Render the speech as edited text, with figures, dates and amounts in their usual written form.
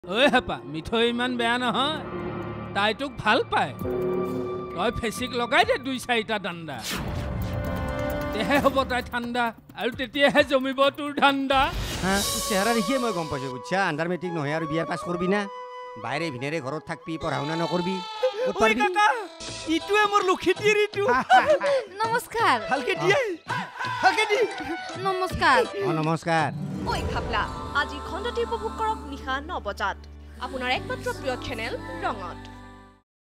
ঐ হেপা মিঠৈ ইমান বেয়া নহয় তাই তোক ভাল পায় তই ফেচিক লগাই দে 2-4টা দাণ্ডা তেহে হ'ব তাই ঠাণ্ডা আৰু তেতিয়াহে জমিব তোৰ ধান্দা চেহাৰা দেখিয়ে মই গম পাইছো বুজিছা আণ্ডাৰ মেট্ৰিক নহয় আৰু বিয়াৰ পাছ কৰবি না বাইৰে ভিনেৰে ঘৰত থাকবি পঢ়া শুনা নকৰবি ইটোৱে মোৰ লক্ষিতীৰ ইটো নমস্কাৰ ভালকে দিয়ে ভালকে দি নমস্কাৰ নমস্কাৰ ঐ খাপলা আজি খণ্ডটি উপভোগ কৰক নিশা 9 বজাত আপোনাৰ একমাত্ৰ প্ৰিয় চেনেল ৰঙত